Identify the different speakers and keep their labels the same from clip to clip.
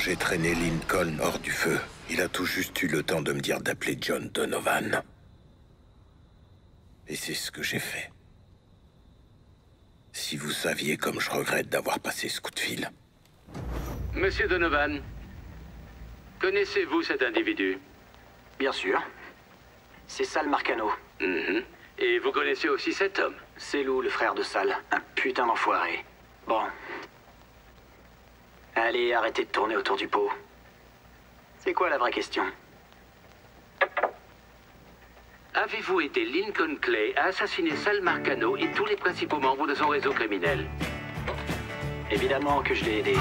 Speaker 1: j'ai traîné Lincoln hors du feu, il a tout juste eu le temps de me dire d'appeler John Donovan. Et c'est ce que j'ai fait. Si vous saviez comme je regrette d'avoir passé ce coup de fil.
Speaker 2: Monsieur Donovan, connaissez-vous cet individu?
Speaker 3: Bien sûr. C'est Sal Marcano.
Speaker 2: Et vous connaissez aussi cet homme?
Speaker 3: C'est Lou, le frère de Sal. Un putain d'enfoiré. Bon. Allez, arrêtez de tourner autour du pot. C'est quoi la vraie question?
Speaker 2: Avez-vous aidé Lincoln Clay à assassiner Sal Marcano et tous les principaux membres de son réseau criminel?
Speaker 3: Évidemment que je l'ai aidé.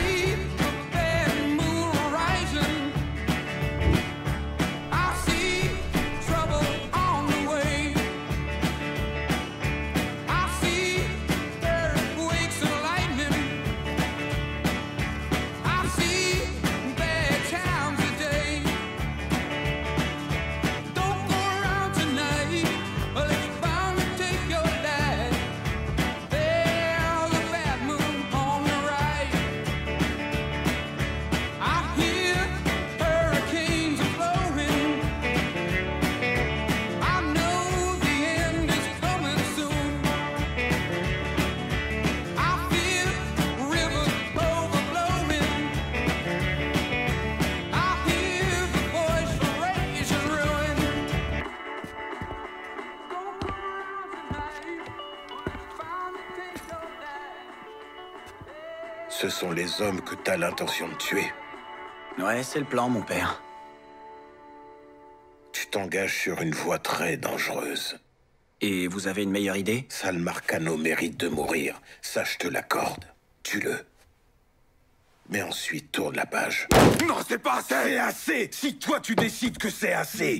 Speaker 1: Ce sont les hommes que t'as l'intention de tuer.
Speaker 3: Ouais, c'est le plan, mon père.
Speaker 1: Tu t'engages sur une voie très dangereuse.
Speaker 3: Et vous avez une meilleure idée?
Speaker 1: Sal Marcano mérite de mourir. Ça, je te l'accorde. Tue-le. Mais ensuite, tourne la page.
Speaker 4: Non, c'est pas assez!
Speaker 1: C'est assez! Si toi, tu décides que c'est assez!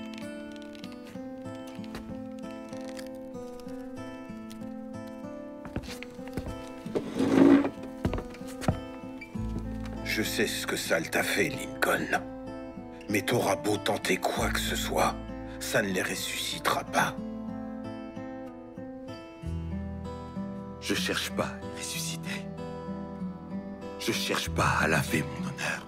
Speaker 1: Je sais ce que Sal t'a fait, Lincoln. Mais t'auras beau tenter quoi que ce soit, ça ne les ressuscitera pas.
Speaker 4: Je cherche pas à les ressusciter. Je cherche pas à laver mon honneur.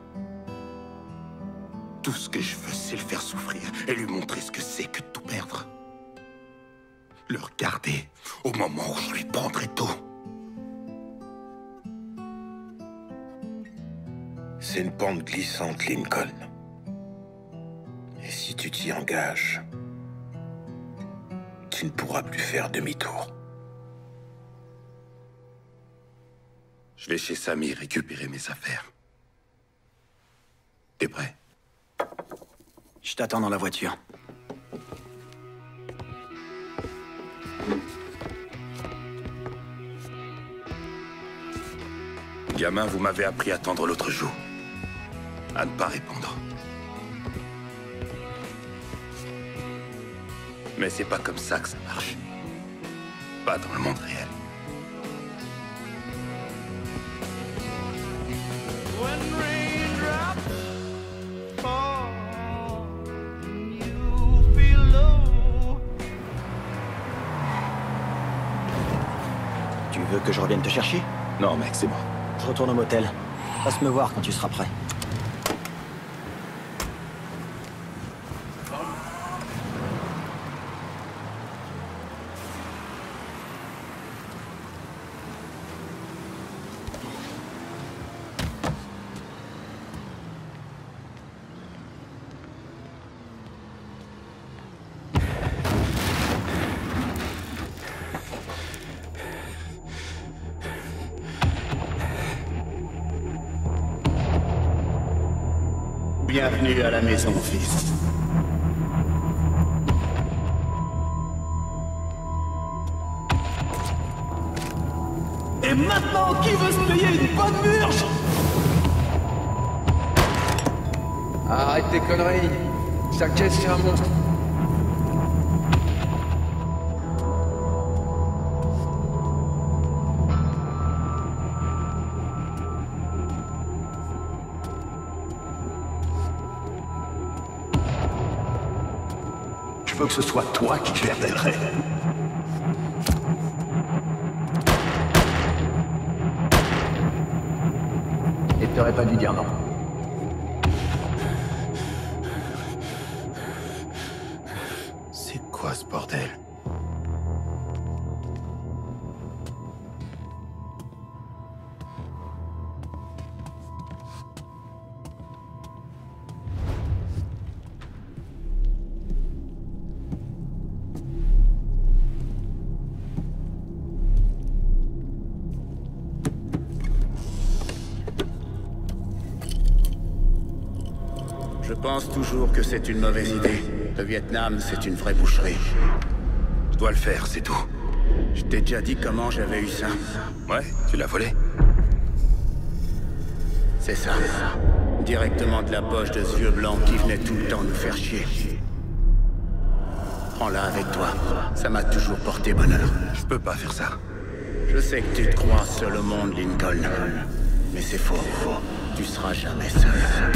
Speaker 4: Tout ce que je veux, c'est le faire souffrir et lui montrer ce que c'est que de tout perdre. Le regarder au moment où je lui prendrai tout.
Speaker 1: C'est une pente glissante, Lincoln. Et si tu t'y engages, tu ne pourras plus faire demi-tour.
Speaker 4: Je vais chez Samy récupérer mes affaires. T'es prêt?
Speaker 3: Je t'attends dans la voiture.
Speaker 4: Gamin, vous m'avez appris à tendre l'autre joue. À ne pas répondre. Mais c'est pas comme ça que ça marche. Pas dans le monde réel.
Speaker 3: Tu veux que je revienne te chercher?
Speaker 4: Non, mec, c'est bon.
Speaker 3: Je retourne au motel. Passe me voir quand tu seras prêt.
Speaker 5: Bienvenue à la maison, fils.
Speaker 6: Et maintenant, qui veut se payer une bonne murge?
Speaker 7: Arrête tes conneries. Sa caisse, c'est un monstre.
Speaker 5: Je veux que ce soit toi qui gères Delray.
Speaker 7: Et t'aurais pas dû dire non.
Speaker 4: C'est quoi ce bordel?
Speaker 8: Je pense toujours que c'est une mauvaise idée. Le Vietnam, c'est une vraie boucherie.
Speaker 4: Je dois le faire, c'est tout.
Speaker 8: Je t'ai déjà dit comment j'avais eu ça.
Speaker 4: Ouais, tu l'as volé?
Speaker 8: C'est ça. Directement de la poche de ce vieux blanc qui venait tout le temps nous faire chier. Prends-la avec toi. Ça m'a toujours porté bonheur.
Speaker 4: Je peux pas faire ça.
Speaker 8: Je sais que tu te crois seul au monde, Lincoln. Mais c'est faux. Tu seras jamais seul.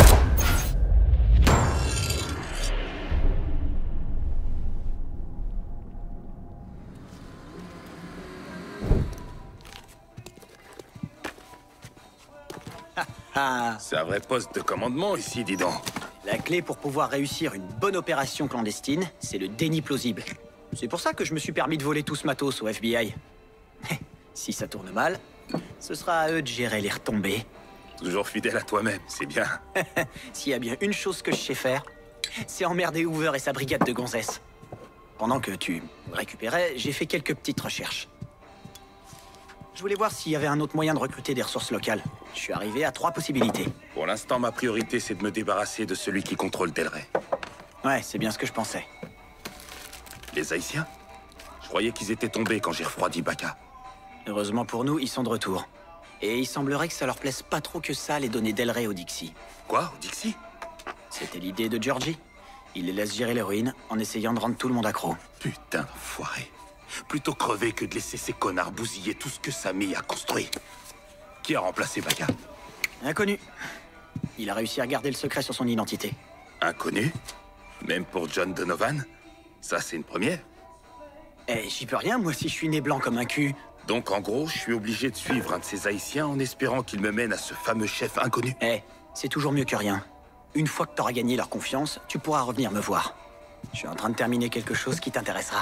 Speaker 4: C'est un vrai poste de commandement ici, dis donc.
Speaker 9: La clé pour pouvoir réussir une bonne opération clandestine, c'est le déni plausible. C'est pour ça que je me suis permis de voler tout ce matos au FBI. Si ça tourne mal, ce sera à eux de gérer les retombées.
Speaker 4: Toujours fidèle à toi-même, c'est bien.
Speaker 9: S'il y a bien une chose que je sais faire, c'est emmerder Hoover et sa brigade de gonzesses. Pendant que tu récupérais, j'ai fait quelques petites recherches. Je voulais voir s'il y avait un autre moyen de recruter des ressources locales. Je suis arrivé à 3 possibilités.
Speaker 4: Pour l'instant, ma priorité, c'est de me débarrasser de celui qui contrôle Delray.
Speaker 9: Ouais, c'est bien ce que je pensais.
Speaker 4: Les Haïtiens? Je croyais qu'ils étaient tombés quand j'ai refroidi Baka.
Speaker 9: Heureusement pour nous, ils sont de retour. Et il semblerait que ça leur plaise pas trop que ça, les donner Delray au Dixie.
Speaker 4: Quoi? Au Dixie?
Speaker 9: C'était l'idée de Georgie. Il les laisse gérer l'héroïne en essayant de rendre tout le monde accro.
Speaker 4: Putain d'enfoiré. Plutôt crever que de laisser ces connards bousiller tout ce que Samy a construit. Qui a remplacé Baka?
Speaker 9: Inconnu. Il a réussi à garder le secret sur son identité.
Speaker 4: Inconnu? Même pour John Donovan? Ça, c'est une première.
Speaker 9: Eh, j'y peux rien, moi, si je suis né blanc comme un cul.
Speaker 4: Donc, en gros, je suis obligé de suivre un de ces Haïtiens en espérant qu'il me mène à ce fameux chef inconnu.
Speaker 9: Eh, c'est toujours mieux que rien. Une fois que t'auras gagné leur confiance, tu pourras revenir me voir. Je suis en train de terminer quelque chose qui t'intéressera.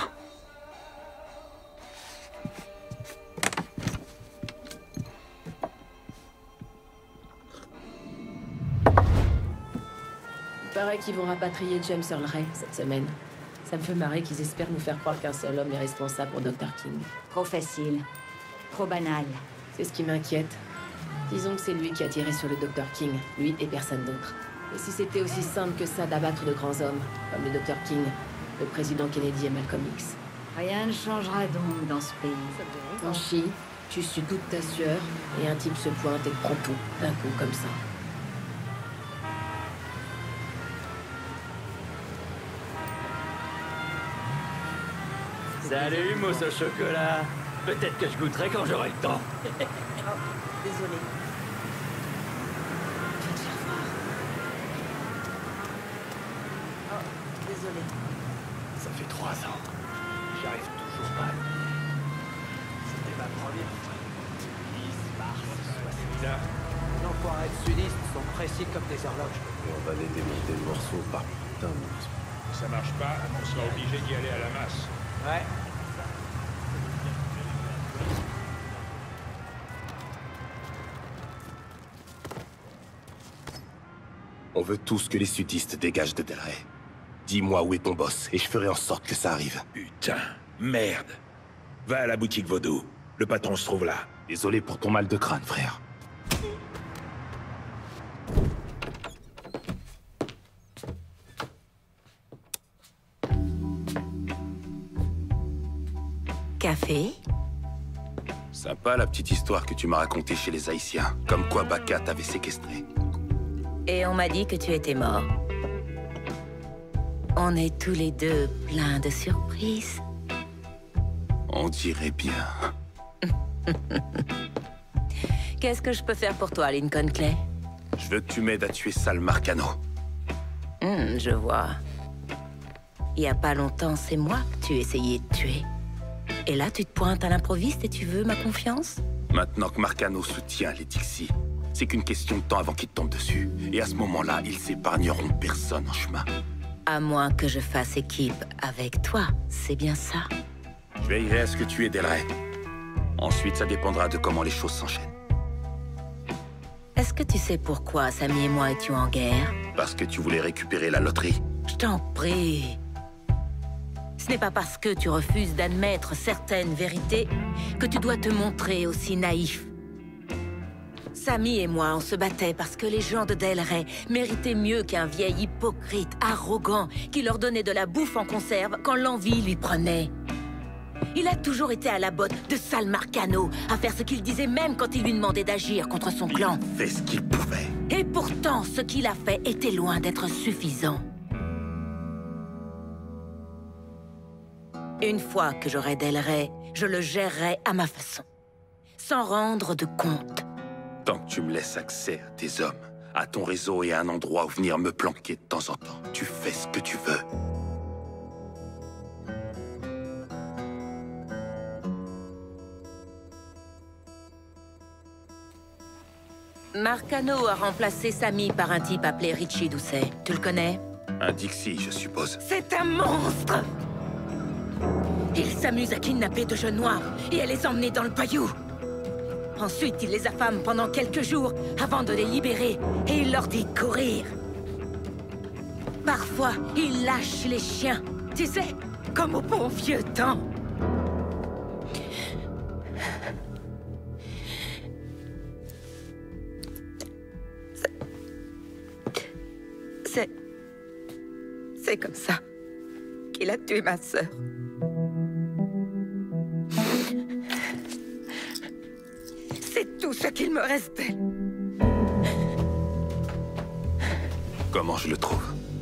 Speaker 10: Il paraît qu'ils vont rapatrier James Earl Ray cette semaine. Ça me fait marrer qu'ils espèrent nous faire croire qu'un seul homme est responsable pour Dr. King.
Speaker 11: Trop facile. Trop banal.
Speaker 10: C'est ce qui m'inquiète. Disons que c'est lui qui a tiré sur le Dr. King, lui et personne d'autre. Et si c'était aussi simple que ça d'abattre de grands hommes, comme le Dr. King, le président Kennedy et Malcolm X.
Speaker 11: Rien ne changera donc dans ce pays.
Speaker 10: On chie, tu sues toute ta sueur, et un type se pointe et te prend tout, d'un coup comme ça.
Speaker 6: Salut, mousse au chocolat. Peut-être que je goûterai quand j'aurai le temps.
Speaker 11: Désolé.
Speaker 10: Je vais te faire voir.
Speaker 11: Oh, désolé.
Speaker 5: Ça fait 3 ans. J'y arrive toujours pas. C'était ma première fois. 10 mars 60.
Speaker 6: Les enfoirés de sudistes sont précis comme des horloges.
Speaker 5: Et on va les démonter le morceau par putain de morceau.
Speaker 12: Ça marche pas, on sera obligé d'y aller à la masse.
Speaker 6: Ouais.
Speaker 4: On veut tous que les sudistes dégagent de Delray. Dis-moi où est ton boss, et je ferai en sorte que ça arrive.
Speaker 1: Putain, merde. Va à la boutique Vaudou. Le patron se trouve là.
Speaker 4: Désolé pour ton mal de crâne, frère.
Speaker 11: Café?
Speaker 4: Sympa la petite histoire que tu m'as racontée chez les Haïtiens. Comme quoi Baka t'avait séquestré.
Speaker 11: Et on m'a dit que tu étais mort. On est tous les deux pleins de surprises.
Speaker 4: On dirait bien.
Speaker 11: Qu'est-ce que je peux faire pour toi, Lincoln Clay?
Speaker 4: Je veux que tu m'aides à tuer Sal Marcano.
Speaker 11: Je vois. Il y a pas longtemps, c'est moi que tu essayais de tuer. Et là, tu te pointes à l'improviste et tu veux ma confiance?
Speaker 4: Maintenant que Marcano soutient les Dixie, c'est qu'une question de temps avant qu'ils te tombent dessus. Et à ce moment-là, ils s'épargneront personne en chemin.
Speaker 11: À moins que je fasse équipe avec toi, c'est bien ça?
Speaker 8: Je veillerai à ce que tu aies Delray. Ensuite, ça dépendra de comment les choses s'enchaînent.
Speaker 11: Est-ce que tu sais pourquoi Samy et moi étions en guerre?
Speaker 8: Parce que tu voulais récupérer la loterie.
Speaker 11: Je t'en prie. Ce n'est pas parce que tu refuses d'admettre certaines vérités que tu dois te montrer aussi naïf. Samy et moi, on se battait parce que les gens de Delray méritaient mieux qu'un vieil hypocrite arrogant qui leur donnait de la bouffe en conserve quand l'envie lui prenait. Il a toujours été à la botte de Sal Marcano, à faire ce qu'il disait même quand il lui demandait d'agir contre son clan.
Speaker 8: Il fait ce qu'il pouvait.
Speaker 11: Et pourtant, ce qu'il a fait était loin d'être suffisant. Une fois que j'aurai Delray, je le gérerai à ma façon, sans rendre de compte.
Speaker 8: Tant que tu me laisses accès à tes hommes, à ton réseau et à un endroit où venir me planquer de temps en temps, tu fais ce que tu veux.
Speaker 11: Marcano a remplacé Samy par un type appelé Richie Doucet. Tu le connais?
Speaker 8: Un Dixie, je suppose.
Speaker 11: C'est un monstre! Il s'amuse à kidnapper de jeunes noirs et à les emmener dans le bayou. Ensuite, il les affame pendant quelques jours avant de les libérer et il leur dit de courir. Parfois, il lâche les chiens, tu sais, comme au bon vieux temps. C'est comme ça qu'il a tué ma sœur. C'est tout ce qu'il me restait.
Speaker 8: Comment je le trouve?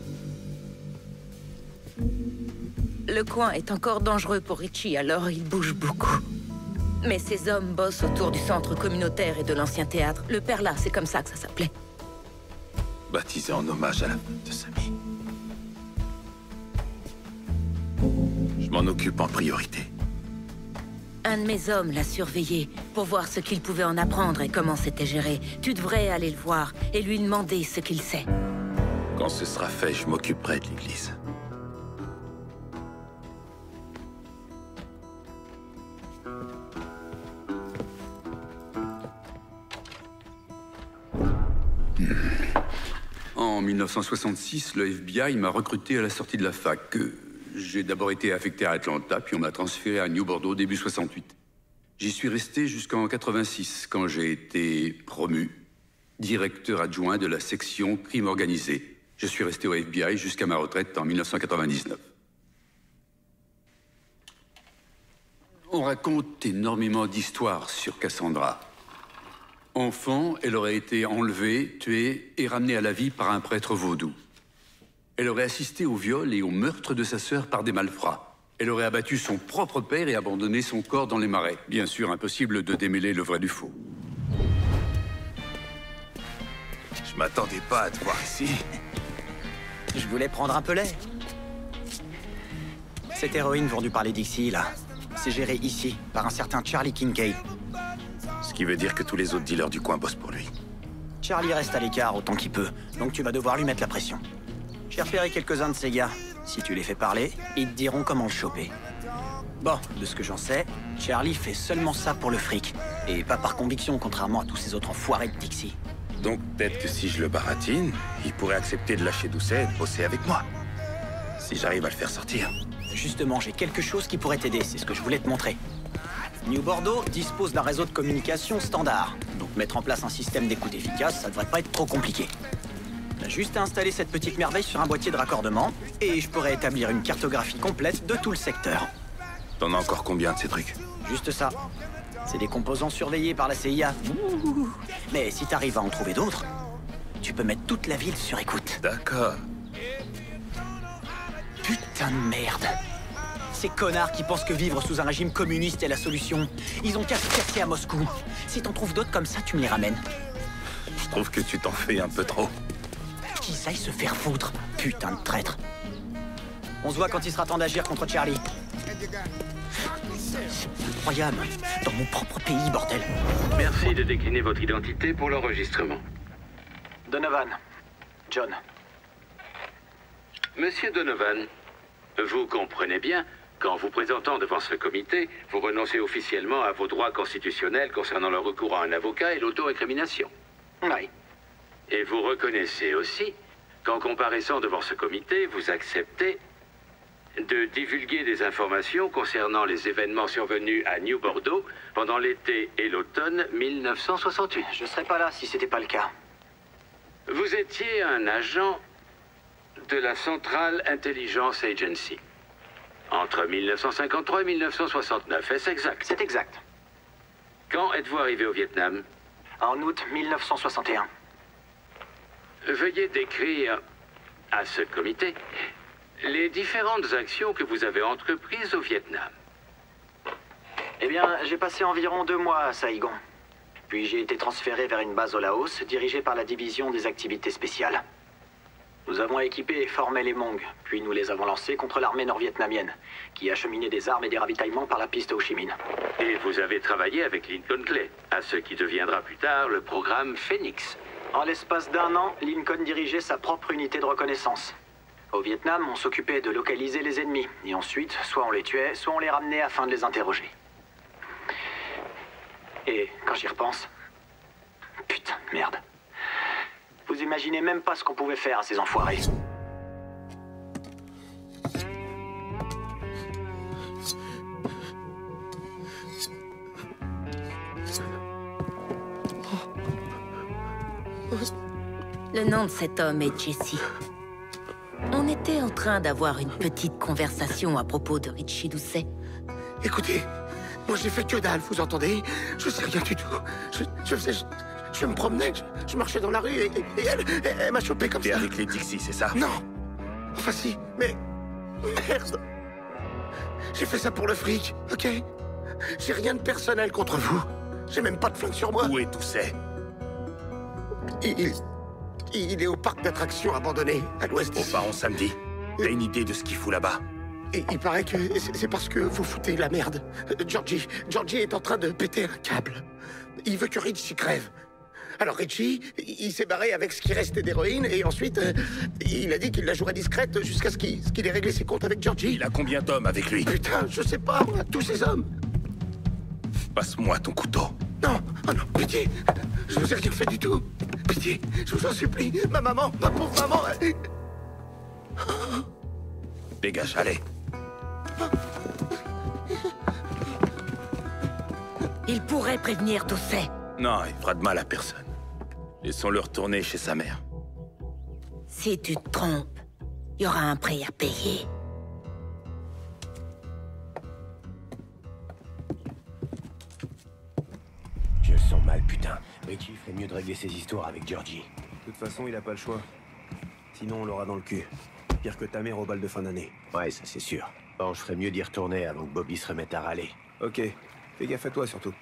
Speaker 11: Le coin est encore dangereux pour Richie, alors il bouge beaucoup. Mais ses hommes bossent autour du centre communautaire et de l'ancien théâtre. Le Perla, c'est comme ça que ça s'appelait.
Speaker 8: Baptisé en hommage à la femme de Samy. Je m'en occupe en priorité.
Speaker 11: Un de mes hommes l'a surveillé pour voir ce qu'il pouvait en apprendre et comment c'était géré. Tu devrais aller le voir et lui demander ce qu'il sait.
Speaker 8: Quand ce sera fait, je m'occuperai de l'église.
Speaker 13: En 1966, le FBI m'a recruté à la sortie de la fac. J'ai d'abord été affecté à Atlanta, puis on m'a transféré à New Bordeaux début 68. J'y suis resté jusqu'en 86, quand j'ai été promu directeur adjoint de la section crime organisé. Je suis resté au FBI jusqu'à ma retraite en 1999. On raconte énormément d'histoires sur Cassandra. Enfant, elle aurait été enlevée, tuée et ramenée à la vie par un prêtre vaudou. Elle aurait assisté au viol et au meurtre de sa sœur par des malfrats. Elle aurait abattu son propre père et abandonné son corps dans les marais. Bien sûr, impossible de démêler le vrai du faux.
Speaker 8: Je m'attendais pas à te voir ici.
Speaker 9: Je voulais prendre un peu l'air. Cette héroïne vendue par les Dixie, là, c'est géré ici, par un certain Charlie Kincaid.
Speaker 8: Ce qui veut dire que tous les autres dealers du coin bossent pour lui.
Speaker 9: Charlie reste à l'écart autant qu'il peut, donc tu vas devoir lui mettre la pression. J'ai repéré quelques-uns de ces gars. Si tu les fais parler, ils te diront comment le choper. Bon, de ce que j'en sais, Charlie fait seulement ça pour le fric. Et pas par conviction, contrairement à tous ces autres enfoirés de Dixie.
Speaker 8: Donc peut-être que si je le baratine, il pourrait accepter de lâcher Doucet et de bosser avec moi. Si j'arrive à le faire sortir.
Speaker 9: Justement, j'ai quelque chose qui pourrait t'aider, c'est ce que je voulais te montrer. New Bordeaux dispose d'un réseau de communication standard. Donc mettre en place un système d'écoute efficace, ça devrait pas être trop compliqué. T'as juste à installer cette petite merveille sur un boîtier de raccordement, et je pourrais établir une cartographie complète de tout le secteur.
Speaker 8: T'en as encore combien de ces trucs?
Speaker 9: Juste ça. C'est des composants surveillés par la CIA. Ouh. Mais si t'arrives à en trouver d'autres, tu peux mettre toute la ville sur écoute.
Speaker 8: D'accord.
Speaker 9: Putain de merde. Ces connards qui pensent que vivre sous un régime communiste est la solution. Ils ont qu'à se casser à Moscou. Si t'en trouves d'autres comme ça, tu me les ramènes.
Speaker 8: Je trouve que tu t'en fais un peu trop.
Speaker 9: Qu'ils aillent se faire foutre. Putain de traître. On se voit quand il sera temps d'agir contre Charlie. Incroyable. Dans mon propre pays, bordel.
Speaker 2: Merci de décliner votre identité pour l'enregistrement.
Speaker 9: Donovan. John.
Speaker 2: Monsieur Donovan, vous comprenez bien qu'en vous présentant devant ce comité, vous renoncez officiellement à vos droits constitutionnels concernant le recours à un avocat et l'auto-incrimination.
Speaker 9: Oui.
Speaker 2: Et vous reconnaissez aussi qu'en comparaissant devant ce comité, vous acceptez de divulguer des informations concernant les événements survenus à New Bordeaux pendant l'été et l'automne 1968.
Speaker 9: Je serais pas là si c'était pas le cas.
Speaker 2: Vous étiez un agent de la Central Intelligence Agency entre 1953 et 1969, est-ce exact?
Speaker 9: C'est exact.
Speaker 2: Quand êtes-vous arrivé au Vietnam?
Speaker 9: En août 1961.
Speaker 2: Veuillez décrire à ce comité les différentes actions que vous avez entreprises au Vietnam.
Speaker 9: Eh bien, j'ai passé environ 2 mois à Saigon. Puis j'ai été transféré vers une base au Laos, dirigée par la division des activités spéciales. Nous avons équipé et formé les Hmong, puis nous les avons lancés contre l'armée nord-vietnamienne, qui acheminait des armes et des ravitaillements par la piste Ho Chi Minh.
Speaker 2: Et vous avez travaillé avec Lincoln Clay, à ce qui deviendra plus tard le programme Phoenix.
Speaker 9: En l'espace d'1 an, Lincoln dirigeait sa propre unité de reconnaissance. Au Vietnam, on s'occupait de localiser les ennemis, et ensuite, soit on les tuait, soit on les ramenait afin de les interroger. Et quand j'y repense... Putain, merde. Vous imaginez même pas ce qu'on pouvait faire à ces enfoirés.
Speaker 11: Le nom de cet homme est Jesse. On était en train d'avoir une petite conversation à propos de Richie Doucet.
Speaker 4: Écoutez, moi j'ai fait que dalle, vous entendez? Je sais rien du tout. Je me promenais, je marchais dans la rue et elle m'a chopé comme ça.
Speaker 8: T'es avec les Dixie, c'est ça?
Speaker 4: Non. Enfin si, mais... Merde. J'ai fait ça pour le fric, ok? J'ai rien de personnel contre vous. J'ai même pas de flingue sur moi.
Speaker 8: Où est Doucet?
Speaker 4: Il est au parc d'attractions abandonné, à l'ouest d'ici.
Speaker 8: Au Pharaon samedi. T'as une idée de ce qu'il fout là-bas?
Speaker 4: Et il paraît que c'est parce que vous foutez la merde. Georgie est en train de péter un câble. Il veut que Richie crève. Alors Richie, il s'est barré avec ce qui restait d'héroïne et ensuite, il a dit qu'il la jouerait discrète jusqu'à ce qu'il ait réglé ses comptes avec Georgie.
Speaker 8: Il a combien d'hommes avec lui?
Speaker 4: Putain, je sais pas, moi, tous ces hommes.
Speaker 8: Passe-moi ton couteau.
Speaker 4: Non, oh non, pitié, je vous ai rien fait du tout. Pitié, je vous en supplie, ma maman, ma pauvre maman.
Speaker 8: Dégage, allez.
Speaker 11: Il pourrait prévenir Doucet.
Speaker 8: Non, il fera de mal à personne. Laissons-le retourner chez sa mère.
Speaker 11: Si tu te trompes, il y aura un prix à payer.
Speaker 5: Je le sens mal, putain. Richie ferait mieux de régler ses histoires avec Georgie. De toute façon, il a pas le choix. Sinon, on l'aura dans le cul. Pire que ta mère au bal de fin d'année. Ouais, ça c'est sûr. Bon, je ferais mieux d'y retourner avant que Bobby se remette à râler. Ok. Fais gaffe à toi, surtout.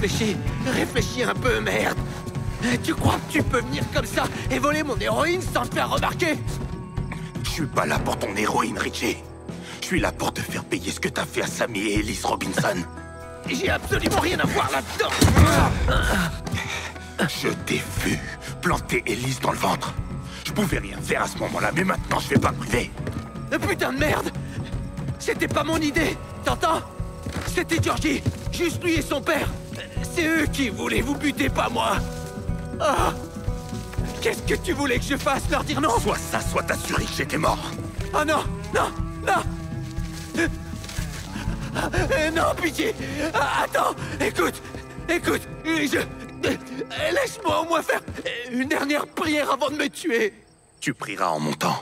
Speaker 4: réfléchis. Réfléchis un peu, merde. Tu crois que tu peux venir comme ça et voler mon héroïne sans te faire remarquer?
Speaker 8: Je suis pas là pour ton héroïne, Richie. Je suis là pour te faire payer ce que t'as fait à Sammy et Elise Robinson.
Speaker 4: J'ai absolument rien à voir là-dedans.
Speaker 8: Je t'ai vu planter Elise dans le ventre. Je pouvais rien faire à ce moment-là, mais maintenant je vais pas me priver.
Speaker 4: Putain de merde! C'était pas mon idée, t'entends? C'était Georgie, juste lui et son père. C'est eux qui voulaient vous buter, pas moi. Ah! Qu'est-ce que tu voulais que je fasse? Leur dire non?
Speaker 8: Soit ça, soit t'assurer que j'étais mort.
Speaker 4: Oh non, non, non! Non, pitié! Attends, écoute, laisse-moi au moins faire une dernière prière avant de me tuer.
Speaker 8: Tu prieras en montant.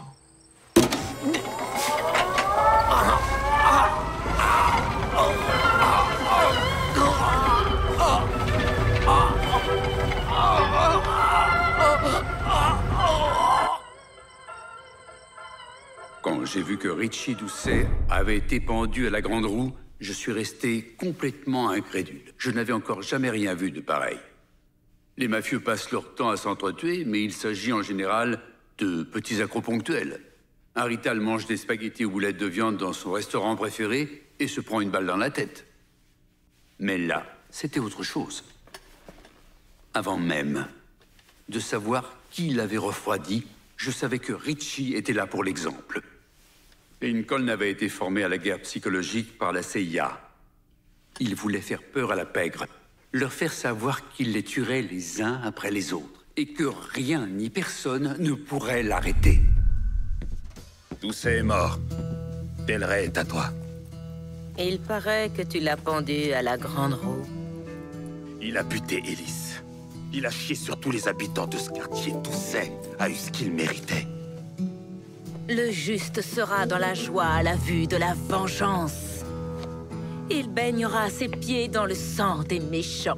Speaker 13: Quand j'ai vu que Richie Doucet avait été pendu à la grande roue, je suis resté complètement incrédule. Je n'avais encore jamais rien vu de pareil. Les mafieux passent leur temps à s'entretuer, mais il s'agit en général de petits accros ponctuels. Un rital mange des spaghettis aux boulettes de viande dans son restaurant préféré et se prend une balle dans la tête. Mais là, c'était autre chose. Avant même de savoir qui l'avait refroidi, je savais que Richie était là pour l'exemple. Lincoln avait été formé à la guerre psychologique par la CIA. Il voulait faire peur à la pègre, leur faire savoir qu'il les tuerait les uns après les autres, et que rien ni personne ne pourrait l'arrêter.
Speaker 8: Doucet est mort. Delray est à toi.
Speaker 11: Il paraît que tu l'as pendu à la grande roue.
Speaker 8: Il a buté Elise. Il a chié sur tous les habitants de ce quartier. Doucet a eu ce qu'il méritait.
Speaker 11: Le juste sera dans la joie à la vue de la vengeance. Il baignera ses pieds dans le sang des méchants.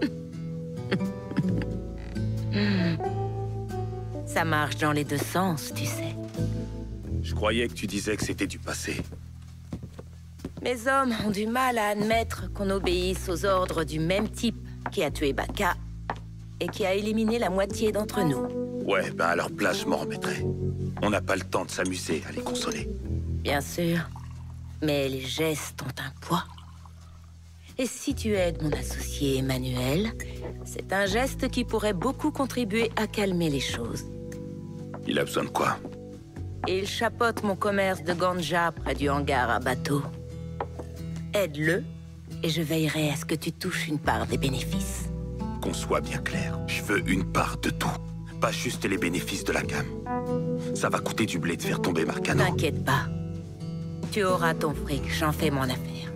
Speaker 11: Ça marche dans les deux sens, tu sais.
Speaker 8: Je croyais que tu disais que c'était du passé.
Speaker 11: Mes hommes ont du mal à admettre qu'on obéisse aux ordres du même type qui a tué Baka et qui a éliminé la moitié d'entre nous.
Speaker 8: Ouais, ben à leur place, je m'en remettrai. On n'a pas le temps de s'amuser à les consoler.
Speaker 11: Bien sûr, mais les gestes ont un poids. Et si tu aides mon associé Emmanuel, c'est un geste qui pourrait beaucoup contribuer à calmer les choses.
Speaker 8: Il a besoin de quoi?
Speaker 11: Il chapeaute mon commerce de ganja près du hangar à bateau. Aide-le, et je veillerai à ce que tu touches une part des bénéfices.
Speaker 8: Qu'on soit bien clair, je veux une part de tout. Pas juste les bénéfices de la gamme. Ça va coûter du blé de faire tomber Marcano.
Speaker 11: T'inquiète pas. Tu auras ton fric, j'en fais mon affaire.